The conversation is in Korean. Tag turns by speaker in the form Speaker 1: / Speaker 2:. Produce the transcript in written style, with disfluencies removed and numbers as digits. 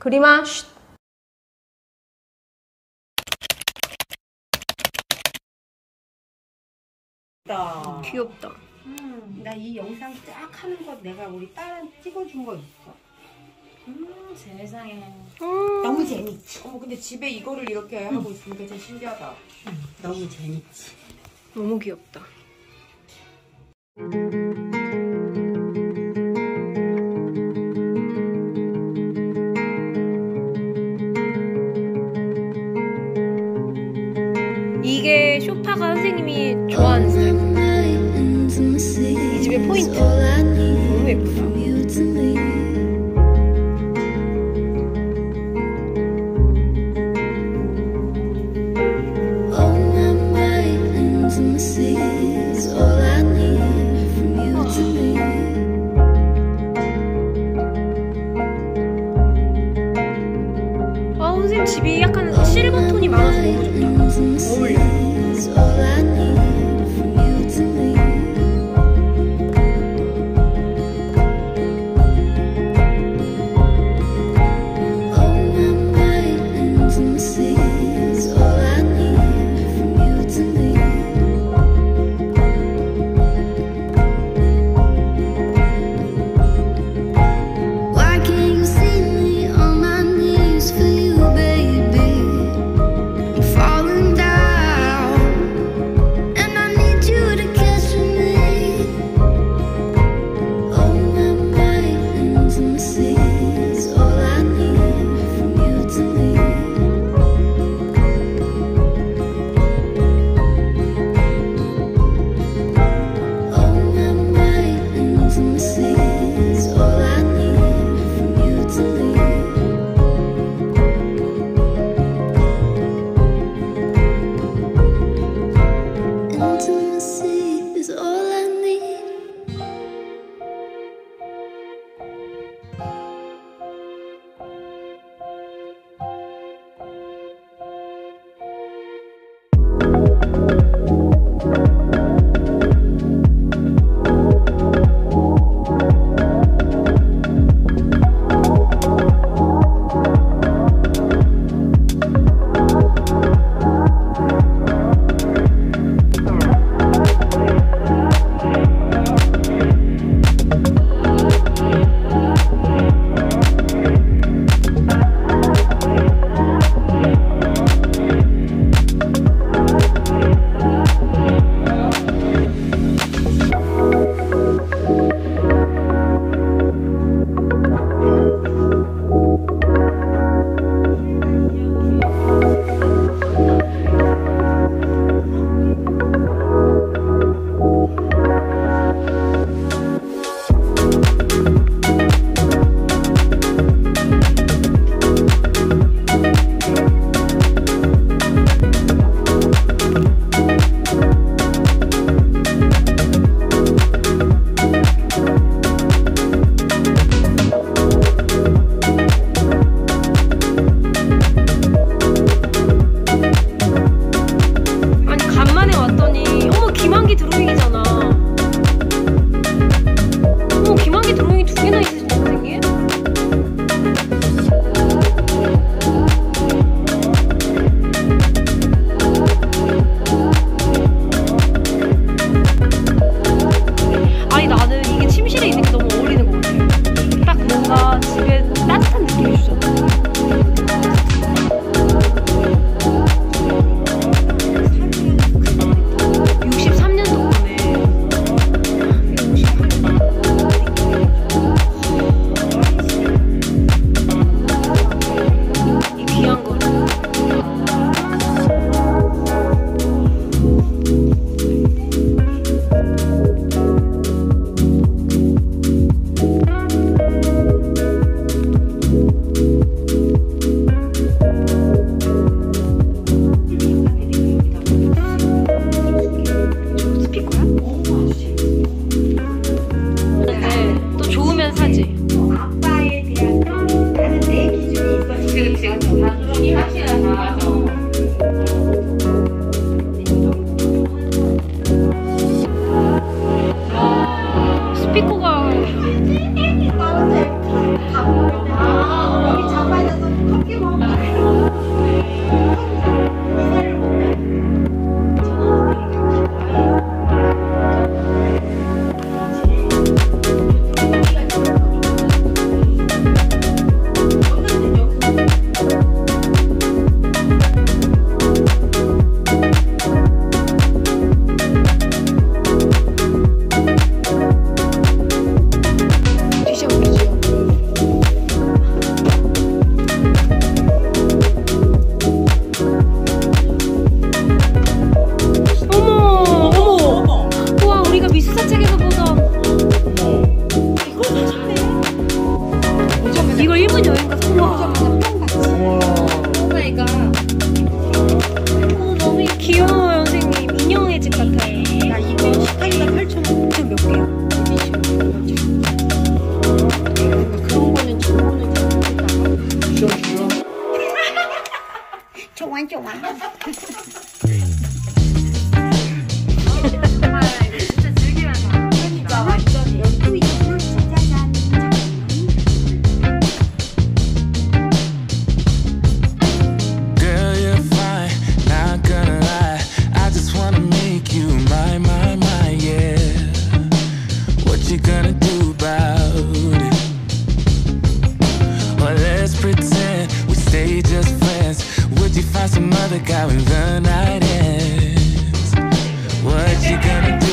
Speaker 1: 그림아, 쉿. 귀엽다.
Speaker 2: 나 이 영상 쫙 하는 거 내가 우리 딸한테 찍어준 거 있어.
Speaker 3: 세상에.
Speaker 2: 너무 재밌지.
Speaker 3: 어머 근데 집에 이거를 이렇게 하고 있으니까 진짜 신기하다.
Speaker 2: 너무 재밌지.
Speaker 1: 너무 귀엽다. 이게 쇼파가 선생님이 좋아하는 스타일이야. 이 집의 포인트. 너무 예쁘다. 선생님 집이 약간 실버 톤이 많아서 너무 좋다. 어울려. 이거 일본 여행 가서 우와.
Speaker 2: 오마이갓.
Speaker 1: 너무 귀여워요, 선생님. 인형의 집 같아요.
Speaker 2: 야, 이거 식탁에다 펼쳐놓으면 몇 개야? 그런 거는 정보는 잘못했다가. 좋아, 좋아.
Speaker 3: 진짜 완전히.
Speaker 2: 또 있구나. 짜잔.
Speaker 4: Girl, you're fine, not gonna lie. I just wanna make you my, yeah. What you gonna do about it? Or let's pretend we stay just friends. Would you find some other guy when the night ends? What you gonna do?